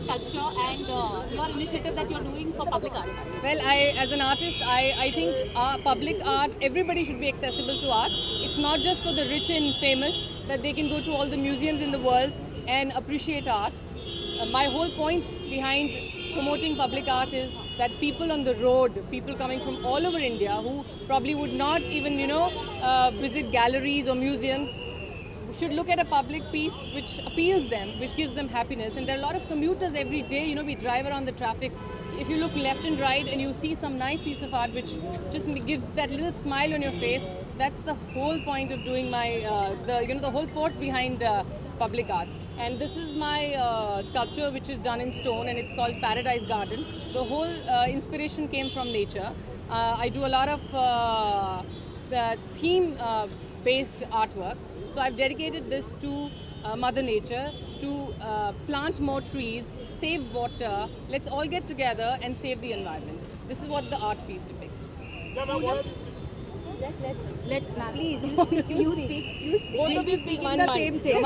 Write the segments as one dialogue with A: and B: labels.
A: culture and your initiative that you're doing for public art?
B: Well, as an artist, I think public art, everybody should be accessible to art. It's not just for the rich and famous that they can go to all the museums in the world and appreciate art. My whole point behind promoting public art is that people on the road, people coming from all over India who probably would not even, visit galleries or museums, should look at a public piece which appeals them, which gives them happiness. And there are a lot of commuters every day, we drive around the traffic. If you look left and right and you see some nice piece of art which just gives that little smile on your face, that's the whole point of doing my, the whole force behind public art. And this is my sculpture which is done in stone and it's called Paradise Garden. The whole inspiration came from nature. I do a lot of theme-based artworks. So I've dedicated this to Mother Nature, to plant more trees, save water. Let's all get together and save the environment. This is what the art piece depicts.
C: Please, you speak. You speak.
B: Both of you speak
C: the same thing.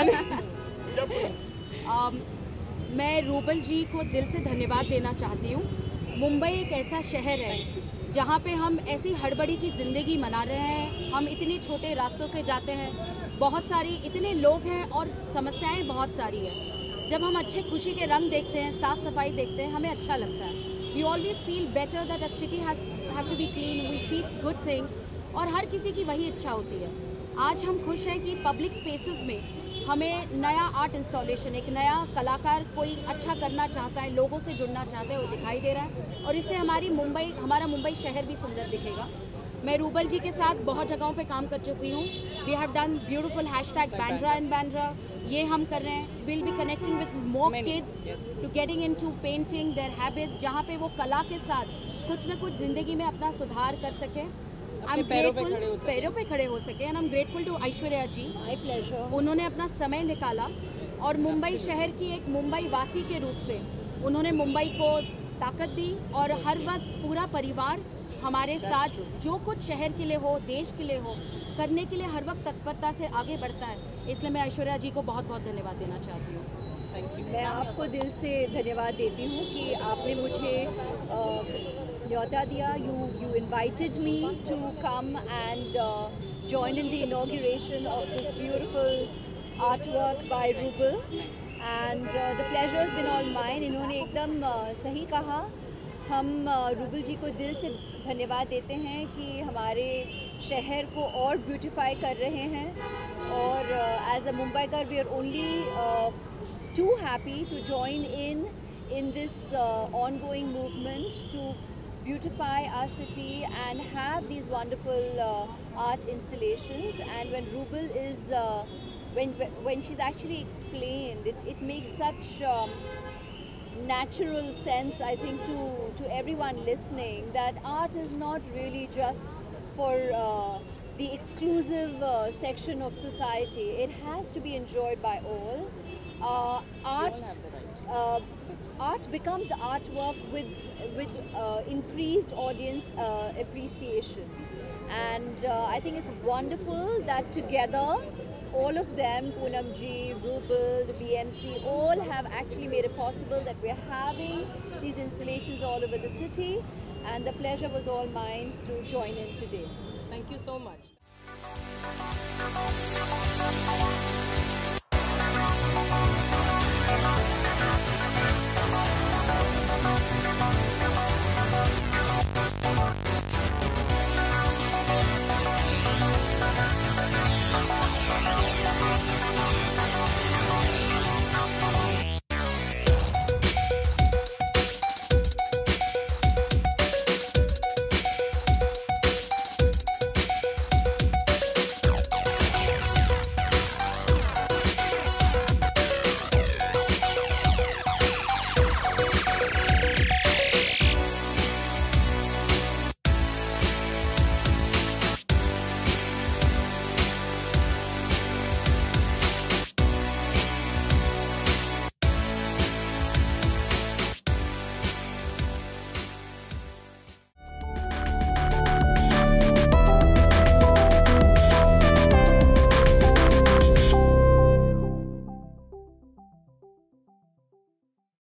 D: मैं रूबल जी को दिल से धन्यवाद देना चाहती हूँ। मुंबई एक ऐसा शहर है जहाँ पे हम ऐसी हड़बड़ी की ज़िंदगी मना रहे हैं। हम इतने छोटे रास्तों से जाते हैं, बहुत सारी इतने लोग हैं और समस्याएं बहुत सारी हैं। जब हम अच्छे खुशी के रंग देखते हैं, साफ़ सफाई देखते हैं, हमें अच्छा लगता है। We always feel better that a city have to be clean, we see good things, और हर किसी की वही इच्छा होती है। आज हम खुश हैं कि पब्लिक स्पेसेस में हमें नया आर्ट इंस्टॉलेशन, एक नया कलाकार कोई अच्छा करना चाहता है, लोगों से जुड़ना चाहता है, वो दिखाई दे रहा है और इससे हमारा मुंबई शहर भी सुंदर दिखेगा। मैं रूबल जी के साथ बहुत जगहों पे काम कर चुकी हूँ। We have done beautiful hashtag Bandra in Bandra, ये हम कर रहे हैं। Will be connecting with more kids to getting into painting their habits, जहाँ पे वो कला के साथ कुछ न कुछ ज़िंदगी में अपना सुधार कर सकें। आई एम ग्रेटफुल, पैरों पे खड़े हो सके। And I am grateful to Aishwarya ji,
C: my pleasure.
D: उन्होंने अपना समय निकाला और मुंबई शहर की एक मुंबई वासी के रूप से उन्होंने मुंबई को ताकत दी और हर वक्त पूरा परिवार हमारे साथ जो कुछ शहर के लिए हो, देश के लिए हो, करने के लिए हर वक्त तत्परता से आगे बढ़ता है। इसलिए मैं ऐश्वर्या जी को बहुत बहुत धन्यवाद देना चाहती हूँ।
C: मैं आपको दिल से धन्यवाद देती हूँ कि आपने मुझे न्योता दिया। You invited me to come and join in the inauguration of this beautiful artwork by Rubal, and the pleasure has been all mine. इन्होंने एकदम सही कहा। हम रूबल जी को दिल से धन्यवाद देते हैं कि हमारे शहर को और ब्यूटिफाई कर रहे हैं, और as a Mumbaikar we are only too happy to join in this ongoing movement to beautify our city and have these wonderful art installations. And when Rubal is when she's actually explained, it makes such natural sense, I think, to everyone listening, that art is not really just for the exclusive section of society. It has to be enjoyed by all. Art becomes artwork with increased audience appreciation, and I think it's wonderful that together all of them, Poonam ji, Rubal, the BMC, all have actually made it possible that we're having these installations all over the city, and the pleasure was all mine to join in today.
B: Thank you so much.